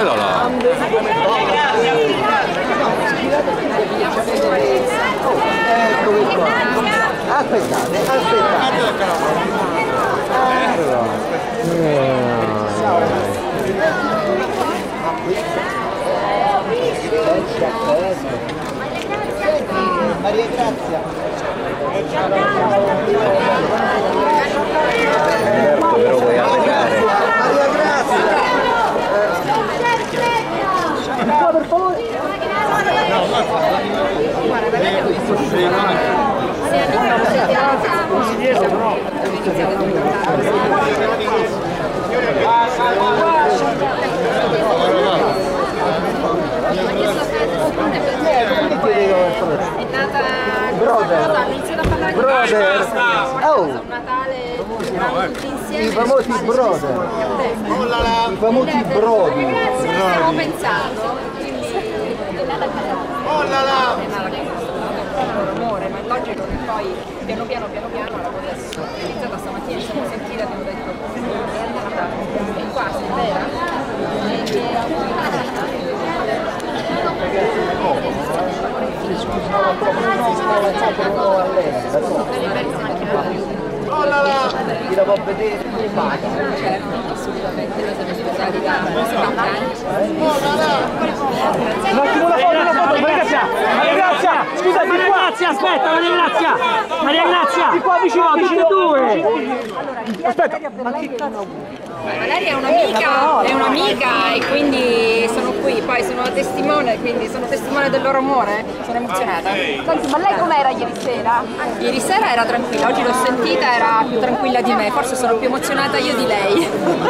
là là. Eccoli qua. Aspettate, Maria Grazia. Però vuoi allenare? Maria Grazia. Per favore. È nata Brother. ha iniziato a parlare di Oh, Natale tutti insieme. i famosi brother. I famosi brodi. Stiamo pensando, quindi rumore, ma è logico che poi piano piano la cosa è iniziata stamattina, ci siamo sentiti e abbiamo detto è qua, sei vera? Chi la può vedere? Assolutamente, noi siamo sposati da 70 anni. Un attimo la foto, Maria Grazia, scusa, Maria Grazia, aspetta, Maria Grazia, di qua vicino, due. Aspetta, ma che cazzo? Valeria è un'amica e quindi sono qui, poi sono testimone, quindi sono testimone del loro amore, sono emozionata. Senti, ma lei com'era ieri sera? Ieri sera era tranquilla, oggi l'ho sentita, era più tranquilla di me, forse sono più emozionata io di lei.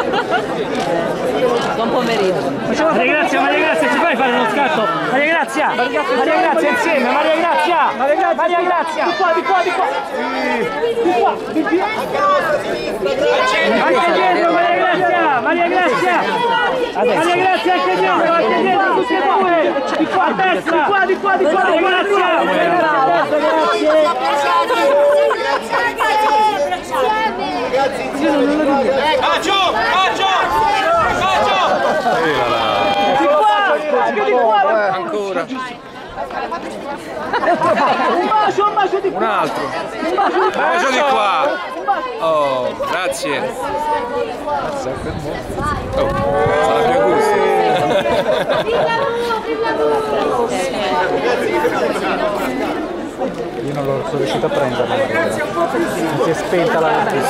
Buon pomeriggio. Maria Grazia, ci fai fare uno scatto? Maria Grazia insieme, Maria Grazia, di qua. Anche dietro, Maria Grazia, anche dietro, tutti e due, di qua a destra, di qua, Maria Grazia. Ancora. Un bacio di qua. Un altro. Un bacio di qua. Oh, grazie. Oh, sarà più gusto. Io non sono riuscito a prenderla. Si è spenta la